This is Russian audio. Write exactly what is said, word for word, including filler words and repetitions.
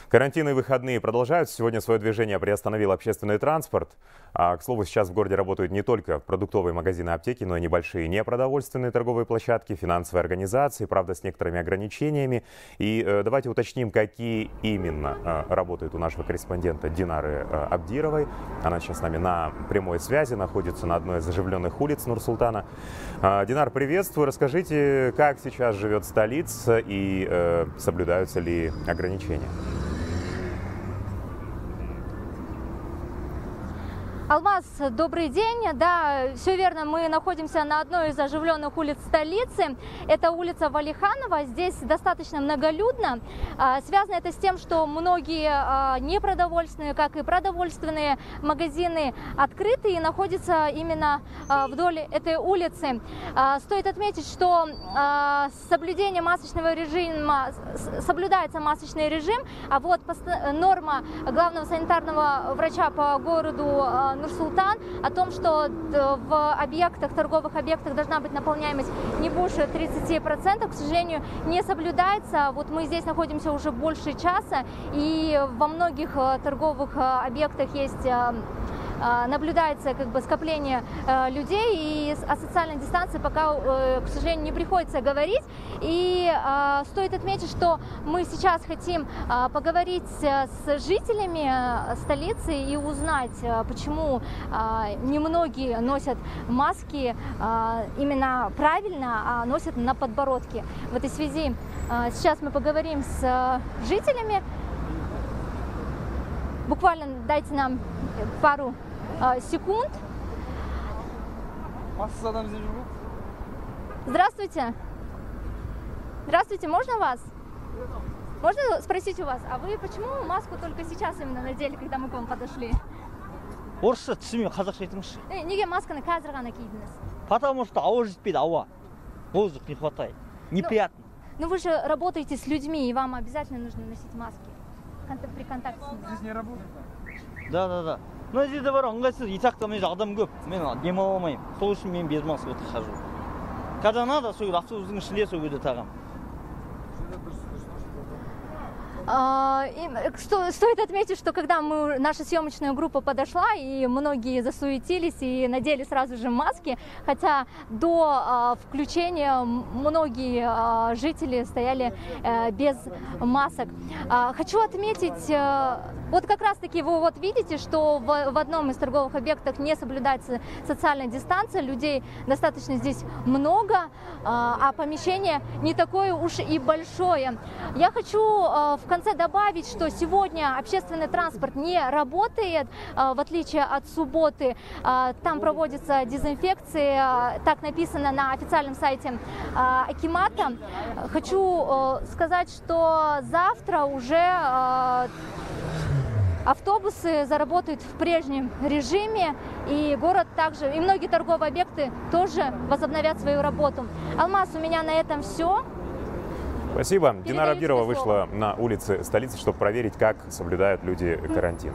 Карантинные выходные продолжаются. Сегодня свое движение приостановил общественный транспорт. А, к слову, сейчас в городе работают не только продуктовые магазины, аптеки, но и небольшие непродовольственные торговые площадки, финансовые организации, правда, с некоторыми ограничениями. И э, давайте уточним, какие именно э, работают у нашего корреспондента Динары э, Абдировой. Она сейчас с нами на прямой связи, находится на одной из оживленных улиц Нур-Султана. Э, Динар, приветствую. Расскажите, как сейчас живет столица и э, соблюдаются ли ограничения? Алмаз, добрый день. Да, все верно, мы находимся на одной из оживленных улиц столицы. Это улица Валиханова. Здесь достаточно многолюдно. Связано это с тем, что многие непродовольственные, как и продовольственные магазины открыты и находятся именно вдоль этой улицы. Стоит отметить, что соблюдение масочного режима, соблюдается масочный режим, а вот норма главного санитарного врача по городу Нур-Султан о том, что в объектах, торговых объектах должна быть наполняемость не больше тридцати процентов, к сожалению, не соблюдается. Вот мы здесь находимся уже больше часа, и во многих торговых объектах есть наблюдается как бы скопление э, людей, и о социальной дистанции пока, э, к сожалению, не приходится говорить. И э, стоит отметить, что мы сейчас хотим э, поговорить с жителями столицы и узнать, э, почему э, немногие носят маски э, именно правильно, а носят на подбородке. В этой связи э, сейчас мы поговорим с э, жителями. Буквально дайте нам пару секунд. Здравствуйте. Здравствуйте, можно вас? Можно спросить у вас, а вы почему маску только сейчас именно надели, когда мы к вам подошли? Орысша түсінбей қазақша айтыңызшы. Неге масканы қазір ғана кидіңіз? Потому что ауа жетпейді, ауа. Воздух не хватает. Неприятно. Ну вы же работаете с людьми, и вам обязательно нужно носить маски при контакте с ними. Здесь не работает? Да, да, да. Но здесь бар, ыңғайсыз, итақтамай адам көп. Мен демала алмаймын. Сол үшін мен без маска хожу. Когда надо, сол автобустың ішінде сол кезде тағамын. Стоит отметить, что когда мы, наша съемочная группа подошла, и многие засуетились и надели сразу же маски, хотя до э, включения многие э, жители стояли э, без масок. Э, хочу отметить, э, вот как раз таки вы вот видите, что в, в одном из торговых объектов не соблюдается социальная дистанция, людей достаточно здесь много, э, а помещение не такое уж и большое. Я хочу э, в конце В конце добавить, что сегодня общественный транспорт не работает, в отличие от субботы. Там проводится дезинфекция, так написано на официальном сайте акимата. Хочу сказать, что завтра уже автобусы заработают в прежнем режиме, и город также, и многие торговые объекты тоже возобновят свою работу. Алмаз, у меня на этом все. Спасибо. Динара Абдирова вышла на улицы столицы, чтобы проверить, как соблюдают люди карантин.